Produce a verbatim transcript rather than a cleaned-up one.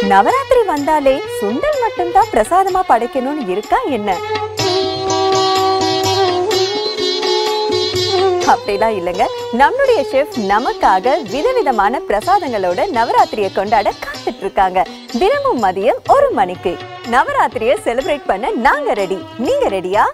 நவராத்திரி வந்தாலே சுண்டல் மட்டும்தான் பிரசாதமா படைக்கணும்னு இருக்கா என்ன? அப்படிலாம் இல்லங்க. நம்மளுடைய செஃப் நமக்காக விதவிதமான பிரசாதங்களோட நவராத்திரியை கொண்டாட காத்துட்டு இருக்காங்க. தினமும் மதியம் ஒரு மணிக்கு நவராத்திரியை செலிப்ரேட் பண்ண நாங்க ரெடி. நீங்க ரெடியா?